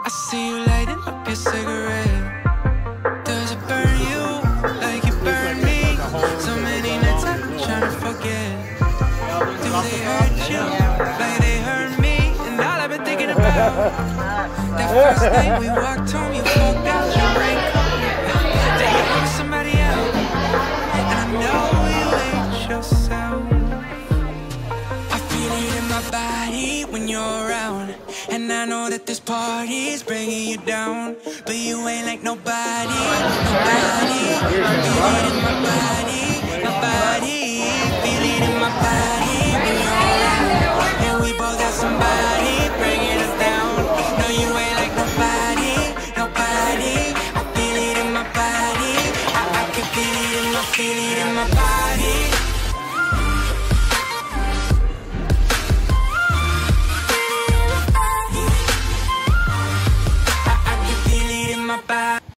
I see you lighting up your cigarette. Does it burn you like it burned me? So many nights I've been trying to forget. Do they hurt you like they hurt me? And all I've been thinking about that first night we walked home, you fucked out your raincoat. Then you were with somebody else, and I know you hate yourself. I feel it in my body when you're around, and I know that this party's bringing you down, but you ain't like nobody, nobody. I feel it in my body, my body.